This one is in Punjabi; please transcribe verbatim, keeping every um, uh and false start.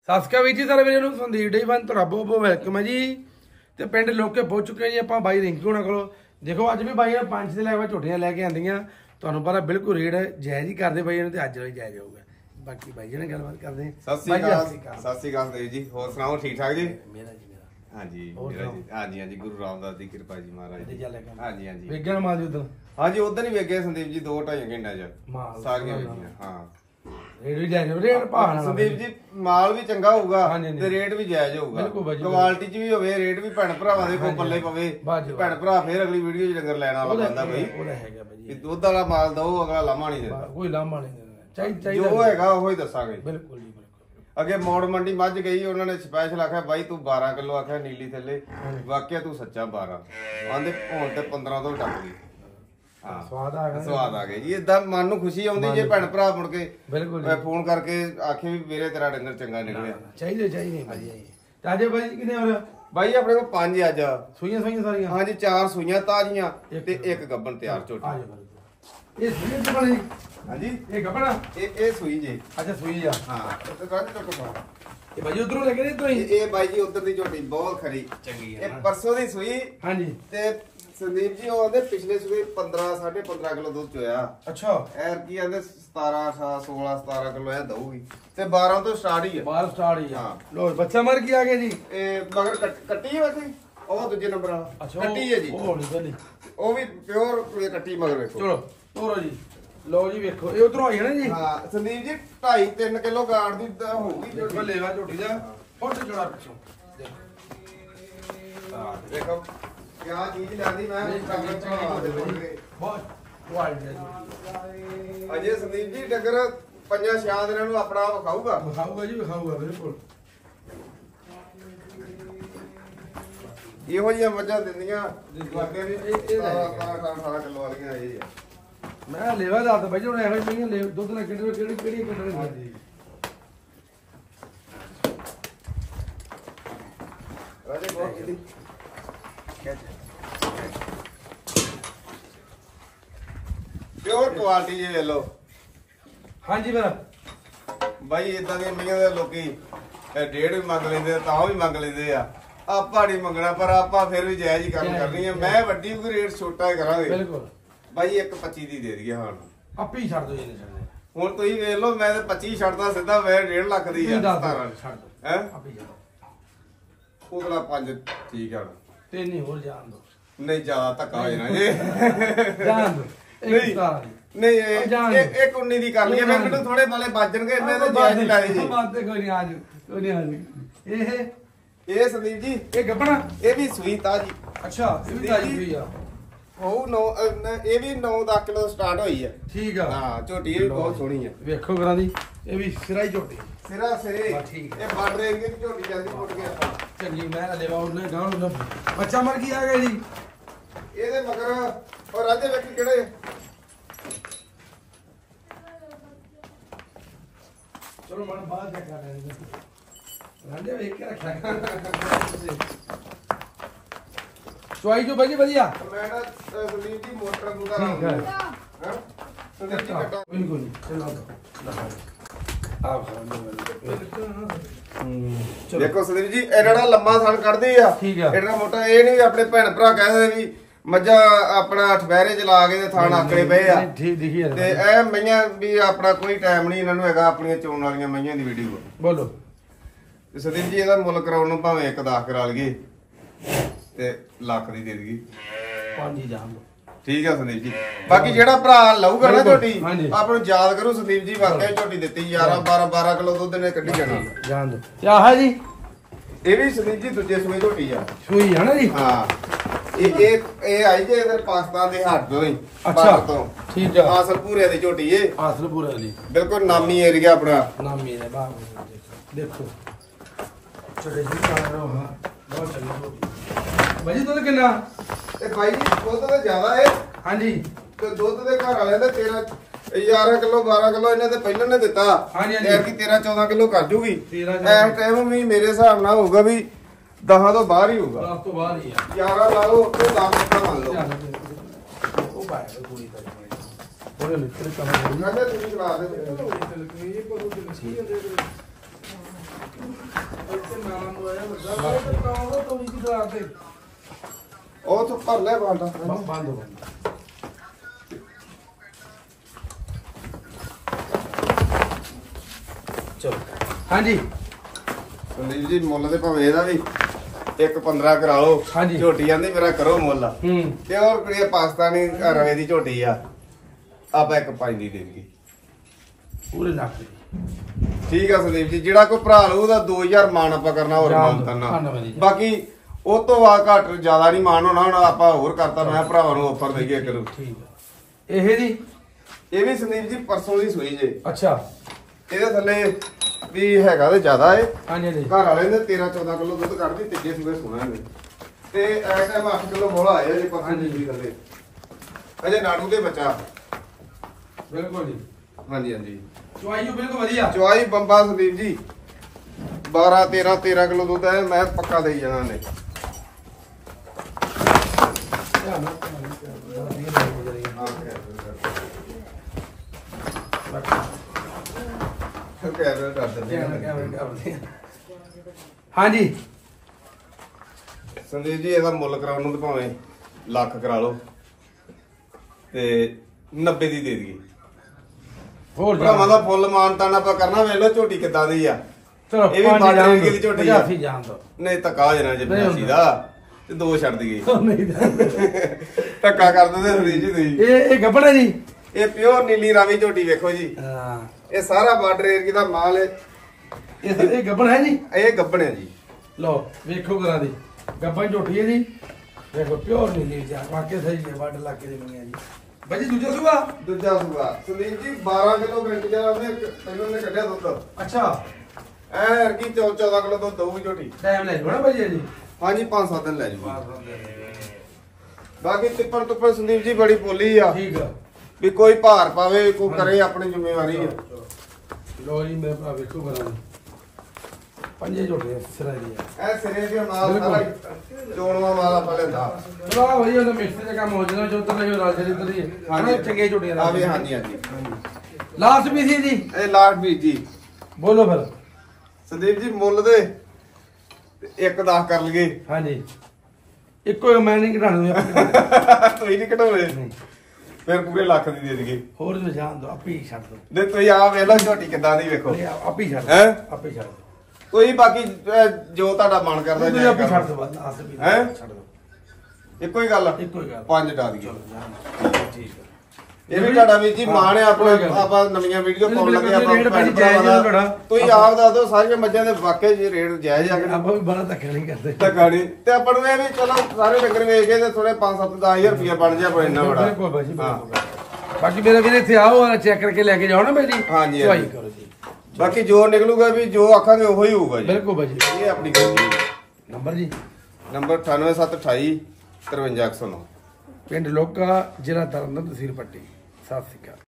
ਸਤਿ ਸ਼੍ਰੀ ਅਕਾਲ ਵੀਰ ਜੀ ਸਾਰੇ ਵੀਰਾਂ ਨੂੰ ਸੰਦੀਪ ਡੇ ਵਨ ਤੁਹਾਡਾ ਬਹੁਤ ਬਹੁਤ ਵੈਲਕਮ ਹੈ ਜੀ। ਤੇ ਪਿੰਡ ਲੋਕੇ ਪਹੁੰਚ ਚੁੱਕੇ ਜੀ ਆਪਾਂ ਬਾਈ ਰਿੰਕੂ ਹੋਣਾ ਕੋਲ। ਦੇਖੋ ਅੱਜ ਵੀ ਬਾਈ ਨੇ ਪੰਜ ਦੇ ਲੈ ਕੇ ਝੋਟੀਆਂ ਲੈ ਕੇ ਆਂਦੀਆਂ, ਤੁਹਾਨੂੰ ਪਤਾ ਬਿਲਕੁਲ ਰੇਟ ਜਾਇਜ਼ ਹੀ ਕਰਦੇ ਬਾਈ ਨੇ, ਤੇ ਅੱਜ ਵੀ ਜਾਇਜ਼ ਹੋਊਗਾ। ਬਾਕੀ ਬਾਈ ਜੀ ਨਾਲ ਗੱਲਬਾਤ ਕਰਦੇ ਹਾਂ। ਸਤਿ ਸ਼੍ਰੀ ਅਕਾਲ ਸਤਿ ਸ਼੍ਰੀ ਅਕਾਲ ਦੇਵ ਜੀ, ਹੋਰ ਸੁਣਾਓ ਠੀਕ ਠਾਕ ਜੀ? ਮੇਰਾ ਜੀ ਮੇਰਾ ਹਾਂਜੀ ਮੇਰਾ ਜੀ ਹਾਂਜੀ ਹਾਂਜੀ ਗੁਰੂ ਰਾਮਦਾਸ ਦੀ ਕਿਰਪਾ ਜੀ ਮਹਾਰਾਜ ਦੀ। ਹਾਂਜੀ ਹਾਂਜੀ ਵੇਗਣ ਮਾਲ ਉਧਰ ਹਾਂਜੀ ਉਧਰ ਹੀ ਵੇਗੇ ਸੰਦੀਪ ਜੀ ਦੋ ਢਾਈ ਘੰਟਿਆਂ ਚ ਸਾਰੀਆਂ ਵੇਗੀਆਂ। ਹਾਂ ਰੇਟ ਵੀ ਜਾਇਜ਼ ਰੇਟ ਭਾਅ ਸੰਦੀਪ ਜੀ ਮਾਲ ਵੀ ਚੰਗਾ ਹੋਊਗਾ ਤੇ ਰੇਟ ਵੀ ਜਾਇਜ਼ ਹੋਊਗਾ, ਕੁਆਲਿਟੀ ਚ ਵੀ ਹੋਵੇ, ਰੇਟ ਵੀ ਭੈਣ ਭਰਾਵਾਂ ਦੇ ਕੋਲ ਪੱਲੇ ਪਵੇ। ਭੈਣ ਭਰਾ ਫੇਰ ਅਗਲੀ ਵੀਡੀਓ ਚ ਡੰਗਰ ਲੈਣ ਵਾਲਾ ਬੰਦਾ ਬਈ ਇਹ ਦੁੱਧ ਵਾਲਾ ਮਾਲ ਦੋ ਅਗਲਾ ਲਾਮਾ ਨਹੀਂ ਦਿੰਦਾ, ਕੋਈ ਲਾਮਾ ਨਹੀਂ ਦਿੰਦਾ, ਚਾਹੀਦਾ ਜੋ ਹੈਗਾ ਉਹੀ ਦੱਸਾਂਗੇ। ਬਿਲਕੁਲ ਜੀ ਬਿਲਕੁਲ। ਅੱਗੇ ਮੋੜ ਮੰਡੀ ਮੱਝ ਗਈ, ਉਹਨਾਂ ਨੇ ਸਪੈਸ਼ਲ ਆਖਿਆ ਬਾਈ ਤੂੰ ਬਾਰਾਂ ਕਿਲੋ ਆਖਿਆ ਨੀਲੀ ਥੱਲੇ, ਵਾਕਿਆ ਤੂੰ ਸੱਚਾ ਬਾਰਾਂ ਆਂਦੇ ਹੁਣ ਤੇ ਪੰਦਰਾਂ ਤੋਂ ਟੱਪ ਗਈ। ਹਾਂ ਸਵਾਦ ਆ ਗਿਆ ਸਵਾਦ ਆ ਗਿਆ ਜੀ, ਏਦਾਂ ਮਨ ਨੂੰ ਖੁਸ਼ੀ ਆਉਂਦੀ ਜੇ ਭੈਣ ਭਰਾ ਮੁੜ ਕੇ ਬਿਲਕੁਲ ਫੋਨ ਕਰਕੇ ਆਖੇ ਵੀ ਮੇਰੇ ਤੇਰਾ ਡੰਗਰ ਚੰਗਾ ਨਿਕਲਿਆ। ਚਾਹੀਦੇ ਚਾਹੀਦੇ ਭਾਜੀ। ਤਾਜੇ ਭਾਜੀ ਕਿੰਨੇ ਹੋਰ ਬਾਈ ਆਪਣੇ ਕੋਲ ਪੰਜ ਅੱਜ ਸੂਈਆਂ ਸੂਈਆਂ ਸਾਰੀਆਂ? ਹਾਂਜੀ ਚਾਰ ਸੂਈਆਂ ਤਾਜ਼ੀਆਂ ਤੇ ਇੱਕ ਗੱਬਣ ਤਿਆਰ ਝੋਟੀ। ਇਹ ਸੂਈਆਂ ਚ ਬਣੀ? ਹਾਂਜੀ ਇਹ ਗੱਬਣਾ ਇਹ ਇਹ ਸੂਈ ਜੀ। ਅੱਛਾ ਸੂਈ ਆ। ਹਾਂ ਇਹ ਭਾਜੀ ਉਧਰੋਂ ਲੈ ਕੇ ਨਹੀਂ ਤੁਸੀਂ? ਇਹ ਬਾਈ ਜੀ ਉਧਰ ਦੀ ਝੋਟੀ ਬਹੁਤ ਖਰੀ ਚੰਗੀ ਹੈ, ਇਹ ਪਰਸੋਂ ਦੀ ਸੂਈ। ਹਾਂਜੀ ਤੇ ਸੰਦੀਪ ਜੀ ਉਹ ਆਂਦੇ ਪਿਛਲੇ ਸੂਏ ਪੰਦਰਾਂ ਸਾਢੇ ਪੰਦਰਾਂ ਕਿਲੋ ਦੁੱਧ ਚੋਇਆ। ਅੱਛਾ ਐਰ ਕੀ ਆਂਦੇ ਸਤਾਰਾਂ ਸੋਲਾਂ ਸਤਾਰਾਂ ਕਿਲੋ ਐ ਦਊਗੀ ਤੇ ਬਾਰਾਂ ਤੋਂ ਸਟਾਰਟ ਹੀ ਆ। ਬਾਰਾਂ ਸਟਾਰਟ ਹੀ ਆ। ਲੋ ਬੱਚਾ ਮਰ ਕੀ ਆ ਗਿਆ ਜੀ? ਇਹ ਮਗਰ ਕੱਟੀ ਹੈ ਵੈਸੇ ਉਹ ਦੂਜੇ ਨੰਬਰ ਵਾਲਾ ਕੱਟੀ ਹੈ ਜੀ। ਉਹ ਨਹੀਂ ਚੱਲੀ, ਉਹ ਵੀ ਪਿਓਰ ਕੱਟੀ ਮਗਰ ਵੇਖੋ। ਚਲੋ ਤੋਰੋ ਜੀ। ਲੋ ਜੀ ਵੇਖੋ ਇਹ ਉਧਰੋਂ ਆਈ ਹੈ ਨਾ ਜੀ? ਹਾਂ ਸੰਦੀਪ ਜੀ ਢਾਈ ਤਿੰਨ ਕਿਲੋ ਗਾੜ ਦੀ ਹੋਊਗੀ ਦੇਖੋ ਲੇਵਾ ਝੋਟੀ ਦਾ ਫੁੱਟ ਜੜਾ ਪਿੱਛੋਂ। ਹਾਂ ਦੇਖੋ ਕਿਆ ਚੀਜ਼ ਲੈਂਦੀ ਮੈਂ ਬਹੁਤ ਕੁਆਲਿਟੀ ਹੈ। ਅਜੇ ਸੰਦੀਪ ਜੀ ਡੰਗਰ ਪੰਜਾਂ ਛਿਆਂ ਦਿਨਾਂ ਨੂੰ ਆਪਣਾ ਵਿਖਾਊਗਾ ਵਿਖਾਊਗਾ ਜੀ ਵਿਖਾਊਗਾ ਬਿਲਕੁਲ। ਇਹੋ ਜਿਹੀਆਂ ਮੱਝਾਂ ਦਿੰਦੀਆਂ ਲੱਗੇ ਵੀ ਅਠਾਰਾਂ ਅਠਾਰਾਂ ਕਿਲੋ ਵਾਲੀਆਂ ਇਹ ਆ। ਮੈਂ ਲੇਵਾ ਦੱਸ ਬਾਈ ਹੁਣ ਇਹੋ ਜਿਹੀਆਂ ਲੈ ਦੁੱਧ ਨਾਲ ਕਿਹੜੀ ਕਿਹੜੀ ਕਿਹੜੀ ਕਿਹੜੀ ਖਾਦੀ ਰਾਜੇ ਬਹੁਤ ਕਿਹਦੀ ਪਿਓਰ ਕੁਆਲਿਟੀ ਜੇ ਵੇਖ ਲਓ। ਹਾਂਜੀ ਮੇਰਾ ਬਾਈ ਇਦਾਂ ਦੀਆਂ ਮੀਆਂ ਦੇ ਲੋਕੀ ਡੇਢ ਵੀ ਮੰਗ ਲੈਂਦੇ ਤਾਂ ਵੀ ਮੰਗ ਲੈਂਦੇ ਆ, ਆਪਾਂ ਨਹੀਂ ਮੰਗਣਾ ਪਰ ਆਪਾਂ ਫਿਰ ਵੀ ਜਾਇਜ਼ ਹੀ ਕੰਮ ਕਰਨੀ ਆ। ਮੈਂ ਵੱਡੀ ਕੋਈ ਰੇਟ ਛੋਟਾ ਹੀ ਕਰਾਂਗੇ ਬਿਲਕੁਲ ਬਾਈ। ਇੱਕ ਪੱਚੀ ਦੀ ਦੇ ਦਈਏ ਹਾਂ ਆਪੇ ਹੀ ਛੱਡ ਦੋ ਜੀ। ਹੁਣ ਤੁਸੀਂ ਵੇਖ ਲਓ ਮੈਂ ਤੇ ਪੱਚੀ ਛੱਡਦਾ ਸਿੱਧਾ ਮੈਂ ਡੇਢ ਲੱਖ ਦੀ ਆ ਸਤਾਰਾਂ ਛੱਡ ਦੋ ਹੈ ਆਪੇ ਛੱਡ ਉਤਲਾ ਪੰਜ ਠੀਕ ਆ ਤੇ ਨਹੀਂ ਹੋਰ ਜਾਣ ਦੋ। ਨਹੀਂ ਜ਼ਿਆਦਾ ਧੱਕਾ ਹੋ ਜਾਣਾ ਜੀ ਜਾਣ ਦੋ। ਨਹੀਂ ਨਹੀਂ ਇਹ ਇੱਕ ਉੱਨੀ ਦੀ ਕਰ ਲਈਏ ਮੈਂ ਮੈਨੂੰ ਥੋੜੇ ਬਾਲੇ ਵੱਜਣਗੇ ਇੰਨੇ ਤੇ ਜਾਇਜ਼ ਲੈ ਲਈ ਜੀ। ਬਾਤ ਤੇ ਕੋਈ ਨਹੀਂ ਆਜ ਕੋਈ ਨਹੀਂ ਆਜ। ਇਹ ਇਹ ਸੰਦੀਪ ਜੀ ਇਹ ਗੱਬਣਾ ਇਹ ਵੀ ਸੂਈ ਤਾਜੀ। ਅੱਛਾ ਇਹ ਵੀ ਤਾਜੀ ਹੋਈ ਆ। ਉਹ ਨੌ ਇਹ ਵੀ ਨੌ ਦਸ ਕਿਲੋ ਸਟਾਰਟ ਹੋਈ ਆ। ਠੀਕ ਆ ਹਾਂ ਝੋਟੀ ਇਹ ਵੀ ਬਹੁਤ ਸੋਹਣੀ ਆ ਵੇਖੋ ਕਰਾਂ ਦੀ। ਇਹ ਵੀ ਸਿਰਾ ਹੀ ਝੋਟੀ ਸਿਰਾ ਸਿਰੇ ਇਹ ਬਾਰਡਰ ਏਰੀਏ ਦੀ ਝੋਟੀ ਜਾਂਦੀ ਫੁੱਟ ਗਿਆ ਚੰਗੀ। ਮੈਂ ਲੈਵਾ ਉਹਨੇ ਗਾਂ ਨੂੰ ਬੱਚਾ ਮਰ ਕੀ ਆ ਗਿਆ ਜੀ ਇਹਦੇ ਮਗਰ। ਔਰ ਰਾਜੇ ਵੇਖੀ ਕਿਹੜੇ ਚਲੋ ਮਨ ਬਾਅਦ ਦੇਖ ਲਾਂਗੇ। ਰਾਜੇ ਵੇਖ ਕੇ ਰੱਖਿਆ ਚੁਆਈ ਜੋ ਬਾਜੀ ਵਧੀਆ। ਮੈਂ ਨਾ ਸੰਦੀਪ ਜੀ ਮੋਟਰ ਨੂੰ ਦਾ ਠੀਕ ਹੈ ਹਾਂ ਸੰਦੀਪ ਜੀ ਕੱਟਾ ਬਿਲਕੁਲ ਨਹੀਂ ਚਲੋ ਆਪ ਹੂੰ ਦੇਖੋ ਸੰਦੀਪ ਜੀ ਇਹ ਜਿਹੜਾ ਲੰਮਾ ਥਣ ਕੱਢਦੇ ਆ ਇਹਦਾ ਮੋਟਾ ਇਹ ਨਹੀਂ ਆਪਣੇ ਭੈਣ ਭਰਾ ਕਹਿੰਦੇ ਵੀ ਮੱਝਾਂ ਆਪਣਾ ਠਬੈਰੇ ਚ ਲਾ ਕੇ ਤੇ ਥਣ ਆਕੜੇ ਪਏ ਆ ਠੀਕ ਦਿਖੀ ਆ ਤੇ ਇਹ ਮਈਆਂ ਵੀ ਆਪਣਾ ਕੋਈ ਟਾਈਮ ਨਹੀਂ ਇਹਨਾਂ ਨੂੰ ਹੈਗਾ ਆਪਣੀਆਂ ਚੋਣ ਵਾਲੀਆਂ ਮਈਆਂ ਦੀ ਵੀਡੀਓ ਬੋਲੋ। ਤੇ ਸੰਦੀਪ ਜੀ ਇਹਦਾ ਮੁੱਲ ਕਰਾਉਣ ਨੂੰ ਭਾਵੇਂ ਇੱਕ ਦਸ ਕਰਾ ਲਈਏ ਤੇ ਲੱਖ ਦੀ ਦੇ ਦੇਗੀ ਪੰਜ ਹੀ ਜਾਣ ਦੋ। ਠੀਕ ਆ ਸੰਦੀਪ ਜੀ। ਬਾਕੀ ਜਿਹੜਾ ਭਰਾ ਲਊਗਾ ਨਾ ਝੋਟੀ ਆਪ ਨੂੰ ਯਾਦ ਕਰੂ ਸੰਦੀਪ ਜੀ ਵਾਕਿਆ ਝੋਟੀ ਦਿੱਤੀ ਗਿਆਰਾਂ ਬਾਰਾਂ ਬਾਰਾਂ ਕਿਲੋ ਦੁੱਧ ਨੇ ਕੱਢੀ ਜਾਣਾ ਜਾਣ ਦੋ। ਤੇ ਆਹ ਜੀ ਇਹ ਵੀ ਸੰਦੀਪ ਜੀ ਦੂਜੇ ਸੂਏ ਝੋਟੀ ਆ। ਸੂਈ ਹੈ ਨਾ ਜੀ? ਹਾਂ ਇਹ ਇਹ ਇਹ ਆਈ ਜੇ ਇਧਰ ਪਾਕਿਸਤਾਨ ਦੇ ਹੱਥ ਤੋਂ ਹੀ। ਅੱਛਾ ਤੋਂ ਠੀਕ ਆ। ਆਸਲ ਪੂਰੇ ਦੀ ਝੋਟੀ ਏ ਆਸਲ ਪੂਰੇ ਦੀ ਬਿਲਕੁਲ ਨਾਮੀ ਏਰੀਆ ਆਪਣਾ ਨਾਮੀ ਹੈ ਬਾਹਰ ਦੇਖੋ ਛੋਟੇ ਜਿਹੇ ਕਾਰਨ ਹਾਂ ਬਹੁਤ ਚੰਗੀ ਬਾਜੀ। ਦੁੱਧ ਕਿੰਨਾ ਇਹ ਬਾਈ ਜੀ ਦੁੱਧ ਤਾਂ ਜ਼ਿਆਦਾ ਏ। ਹਾਂਜੀ ਤੇ ਦੁੱਧ ਦੇ ਘਰ ਵਾਲਿਆਂ ਦਾ ਤੇਰਾਂ ਗਿਆਰਾਂ ਕਿਲੋ ਬਾਰਾਂ ਕਿਲੋ ਇਹਨੇ ਤੇ ਪਹਿਲਾਂ ਨੇ ਦਿੱਤਾ। ਹਾਂਜੀ ਹਾਂਜੀ ਤੇਰਾਂ ਚੌਦਾਂ ਕਿਲੋ ਕਰ ਜੂਗੀ ਇਸ ਟਾਈਮ ਵੀ ਮੇਰੇ ਹਿਸਾਬ ਨਾਲ ਹੋਊਗਾ ਵੀ ਦਸਾਂ ਤੋਂ ਬਾਹਰ ਹੀ ਹੋਊਗਾ। ਦਸ ਤੋਂ ਬਾਹਰ ਹੀ ਆ। ਗਿਆਰਾਂ ਲਾ ਲਓ ਤੇ ਦਸ ਦਾ ਮੰਨ ਲਓ ਉਹ ਪਾਏ ਪੂਰੀ ਤਰ੍ਹਾਂ ਉਹਨੇ ਲਿਖੇ ਕੰਮ ਕਹਿੰਦਾ ਤੁਸੀਂ ਚਲਾ ਦੇ। ਉਹ ਤੋਂ ਭਰ ਲੈ ਬਾਲਟਾ ਬੰਦ ਹੋ ਚਲੋ ਹਾਂਜੀ ਸੰਦੀਪ ਜੀ ਮੁੱਲ ਤੇ ਭਾਵੇਂ ਇਹਦਾ ਵੀ ਇੱਕ ਪੰਦਰਾਂ ਕਰਾ ਲਓ ਝੋਟੀ ਜਾਂਦੀ ਮੇਰਾ ਕਰੋ ਮੁੱਲ ਹੂੰ ਤੇ ਹੋਰ ਕੁੜੀ ਪਾਕਿਸਤਾਨੀ ਰਵੇ ਦੀ ਝੋਟੀ ਆ ਆਪਾਂ ਇੱਕ ਪੰਜ ਦੀ ਦੇਣਗੇ ਪੂਰੇ ਲੱਖ ਦੀ ਠੀਕ ਆ ਸੰਦੀਪ ਜੀ ਜਿਹੜਾ ਕੋਈ ਭਰਾ ਲਊ ਉਹਦਾ ਦੋ ਹਜ਼ਾਰ ਮਾਨ ਆਪਾਂ ਕਰਨਾ ਹੋਰ ਮਾਨ ਕਰਨਾ ਬਾਕੀ ਉਹ ਤੋਂ ਵਾ ਘੱਟ ਜ਼ਿਆਦਾ ਨਹੀਂ ਮਾਨ ਹੋਣਾ ਹੁਣ ਆਪਾਂ ਹੋਰ ਕਰਤਾ ਮੈਂ ਭਰਾਵਾਂ ਨੂੰ ਆਫਰ ਦੇਈਏ ਕਰੋ ਠੀਕ ਆ ਇਹ ਦੀ ਇਹ ਵੀ ਸੰਦੀਪ ਜੀ ਪਰਸੋਂ ਦੀ ਸੂਈ ਜੇ ਅੱਛਾ ਇਹਦੇ ਥੱਲੇ ਵੀ ਹੈਗਾ ਤੇ ਜ਼ਿਆਦਾ ਏ ਹਾਂਜੀ ਜੀ ਘਰ ਵਾਲੇ ਨੇ ਤੇਰਾਂ ਚੌਦਾਂ ਕਿਲੋ ਦੁੱਧ ਕੱਢਦੀ ਤੀਜੇ ਸੂਏ ਸੋਣਾ ਨੇ ਤੇ ਐ ਟਾਈਮ ਅੱਠ ਕਿਲੋ ਬੋਲਾ ਆਇਆ ਜੇ ਪਰਸੋਂ ਦੀ ਥੱਲੇ ਅਜੇ ਨਾੜੂ ਦੇ ਬੱਚਾ ਬਿਲਕੁਲ ਜੀ ਹਾਂਜੀ ਹਾਂਜੀ ਚੁਆਈ ਜੋ ਬਿਲਕੁਲ ਵਧੀਆ ਚੁਆਈ ਬੰਬਾ ਸੰਦੀਪ ਜੀ ਬਾਰਾਂ ਤੇਰਾਂ ਤੇਰਾਂ ਕਿਲੋ ਦੁੱਧ ਹੈ ਮੈਂ ਪੱਕਾ ਦੇਈ ਜਾਣਾ ਨੇ ਹਾਂਜੀ ਸੰਦੀਪ ਜੀ ਇਹਦਾ ਮੁੱਲ ਕਰਾਉਣ ਨੂੰ ਤੇ ਭਾਵੇਂ ਲੱਖ ਕਰਾ ਲਓ ਤੇ ਨੱਬੇ ਦੀ ਦੇ ਦਈਏ ਹੋਰ ਭਰਾਵਾਂ ਦਾ ਫੁੱਲ ਮਾਨਤਾਨ ਆਪਾਂ ਕਰਨਾ ਵੇਖ ਲਓ ਝੋਟੀ ਕਿੱਦਾਂ ਦੀ ਆ ਚਲੋ ਇਹ ਵੀ ਬਾਰਡਰ ਏਰੀਏ ਦੀ ਝੋਟੀ ਆ ਜਾਣ ਦੋ ਨਹੀਂ ਧੱਕਾ ਜਣਾ ਜੇ ਪੰਜਾਸੀ ਦਾ ਤੇ ਦੋ ਛੱਡ ਦਈਏ ਨਹੀਂ ਧੱਕਾ ਕਰ ਦਿੰਦੇ ਸੰਦੀਪ ਜੀ ਤੁਸੀਂ ਇਹ ਇਹ ਗੱਬੜ ਹੈ ਜੀ ਇਹ ਪਿਓਰ ਨੀਲੀ ਰਾਵੀ ਝੋਟੀ ਵੇਖੋ ਜੀ ਹਾਂ ਇਹ ਸਾਰਾ ਬਾਰਡਰ ਏਰੀਏ ਦਾ ਮਾਲ ਹੈ ਇਹ ਇਹ ਗੱਬੜ ਹੈ ਜੀ ਇਹ ਗੱਬਣ ਹੈ ਜੀ ਲਓ ਵੇਖੋ ਕਰਾਂ ਦੀ ਗੱਬਣ ਝੋਟੀ ਹੈ ਜੀ ਵੇਖੋ ਪਿਓਰ ਨੀਲੀ ਜਾ ਵਾਕਿਆ ਸਹੀ ਹੈ ਵੱਡ ਲੱਗੇ ਦੀ ਮੰਗਿਆ ਜੀ ਬਾਜੀ ਦੂਜਾ ਸੂਆ ਦੂਜਾ ਸੂਆ ਸੰਦੀਪ ਜੀ ਬਾਰਾਂ ਕਿਲੋ ਗਰੰਟੀ ਦਾ ਉਹਨੇ ਪਹਿਲਾਂ ਨੇ ਕੱਢਿਆ ਦੁੱਧ ਅੱਛਾ ਐ ਕੀ ਚੌਦਾਂ ਕਿਲੋ ਦੁੱਧ ਦਊਗੀ ਝੋਟੀ ਟਾਈਮ ਲੈ ਜਾਣਾ ਬਾਜੀ ਜੀ ਹਾਂਜੀ ਪੰਜ ਸੱਤ ਦਿਨ ਲੈ ਜੂਗੀ ਬਾਕੀ ਟਿੱਪਰ ਟੁੱਪਰ ਸੰਦੀਪ ਜੀ ਬੜੀ ਪੋਲੀ ਆ ਠੀਕ ਆ ਵੀ ਕੋਈ ਭਾਰ ਪਾਵੇ ਕੋਈ ਕਰੇ ਆਪਣੀ ਜ਼ਿੰਮੇਵਾਰੀ ਆ ਲੋ ਜੀ ਮੇਰੇ ਭਰਾ ਵੇਖੋ ਕਰਾਂ ਪੰਜੇ ਝੋਟੇ ਸਿਰਾ ਦੀ ਆ ਐ ਸਿਰੇ ਦੇ ਮਾਲ ਸਾਰਾ ਚੋਣਵਾ ਮਾਲ ਆਪਾਂ ਲੈਂਦਾ ਚਲੋ ਆ ਵਧੀਆ ਉਹਦਾ ਮਿਸਤਰੀ ਦਾ ਕੰਮ ਹੋ ਜਾਣਾ ਜੋ ਉਧਰ ਲਈ ਰਾਜੇ ਦੀ ਉਧਰ ਹੀ ਹਾਂਜੀ ਚੰਗੇ ਝੋਟੇ ਆ ਵੀ ਹਾਂਜੀ ਹਾਂਜੀ ਲਾਸਟ ਵੀ ਸੀ ਜੀ ਇਹ ਲਾਸਟ ਵੀ ਜੀ ਬੋਲੋ ਫਿਰ ਸੰਦੀਪ ਜੀ ਮੁੱਲ ਦੇ ਇੱਕ ਦਸ ਕਰ ਲਈਏ ਹਾਂਜੀ ਇੱਕੋ ਮੈਂ ਨਹੀਂ ਘਟਾਣਾ ਤੁਸੀਂ ਨਹੀਂ ਘਟਾਉਣੇ ਫਿਰ ਪੂਰੇ ਲੱਖ ਦੀ ਦੇ ਦਈਏ ਹੋਰ ਜੋ ਜਾਣ ਦੋ ਆਪੇ ਹੀ ਛੱਡ ਦੋ ਦੇ ਤੁਸੀਂ ਆ ਵੇਖ ਲਓ ਝੋਟੀ ਕਿੱਦਾਂ ਦੀ ਵੇਖੋ ਆਪੇ ਹੀ ਛੱਡ ਹੈ ਆਪੇ ਛੱਡ ਦੋ ਕੋਈ ਬਾਕੀ ਜੋ ਤੁਹਾਡਾ ਮਨ ਕਰਦਾ ਤੁਸੀਂ ਆਪੇ ਛੱਡ ਦੋ ਬਸ ਆਸ ਵੀ ਹੈ ਛੱਡ ਦੋ ਇੱਕੋ ਹੀ ਗੱਲ ਇੱਕੋ ਹੀ ਗੱਲ ਪੰਜ ਡਾ ਦਈਏ ਠੀਕ ਹੈ ਇਹ ਵੀ ਤੁਹਾਡਾ ਵੀ ਜੀ ਮਾਣ ਹੈ ਆਪਾਂ ਆਪਾਂ ਨਵੀਆਂ ਵੀਡੀਓ ਪਾਉਣ ਲੱਗੇ ਆਪਾਂ ਤੁਸੀਂ ਆਪ ਦੱਸ ਦਿਓ ਸਾਰੀਆਂ ਮੱਝਾਂ ਦੇ ਵਾਕਈ ਜੀ ਰੇਟ ਜਾਇਜ਼ ਆ ਕਿ ਆਪਾਂ ਵੀ ਬੜਾ ਧੱਕਾ ਨਹੀਂ ਕਰਦੇ ਧੱਕਾ ਨਹੀਂ ਤੇ ਆਪਾਂ ਨੂੰ ਇਹ ਵੀ ਚਲੋ ਸਾਰੇ ਡੰਗਰ ਵੇਚ ਕੇ ਤੇ ਥੋੜੇ ਪੰਜ ਸੱਤ ਦਸ ਹਜ਼ਾਰ ਰੁਪਇਆ ਬਣ ਜਾ ਕੋਈ ਇੰਨਾ ਬੜਾ ਬਿਲਕੁਲ ਬਾਜੀ ਬਾਕੀ ਮੇਰੇ ਵੀਰੇ ਇੱਥੇ ਆਓ ਔਰ ਚੈੱਕ ਕਰਕੇ ਲੈ ਕੇ ਜਾਓ ਨਾ ਮੇਰੀ ਹਾਂਜੀ ਚੁਆਈ ਕਰੋ ਜੀ ਬਾਕੀ ਜੋ ਨਿਕਲੂਗਾ ਵੀ ਜੋ ਆਖਾਂਗੇ ਉਹੋ ਹੀ ਹੋਊਗਾ ਜੀ ਬਿਲਕੁਲ ਬਾਜੀ ਇਹ ਆਪਣੀ ਗਾਰੰਟੀ ਨੰਬਰ ਜੀ ਨੰਬਰ ਅਠਾਨਵੇਂ ਸੱਤ ਅਠਾਈ ਤਰਵੰਜਾ ਇੱਕ ਸੌ ਨੌ ਪਿੰਡ ਲੋਕਾ ਜ਼ਿਲ੍ਹਾ ਤਰਨਤਾਰਨ ਤਹਿਸੀਲ ਪੱਟੀ ਸਤਿ ਸ਼੍ਰੀ ਅਕਾਲ।